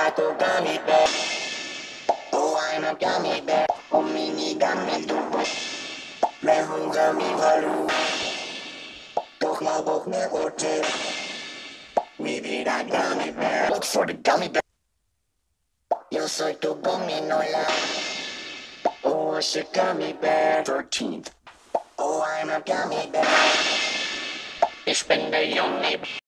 to gummy bear. Oh, I'm a gummy bear. Oh, mini gummy dubu. Mehun gummy walu. Toch mabok me hotel. We be that gummy bear. Look for the gummy bear. Yo soy tu gominola. Oh, it's a gummy bear. 13th. Oh, I'm a gummy bear. Ich bin der Junge.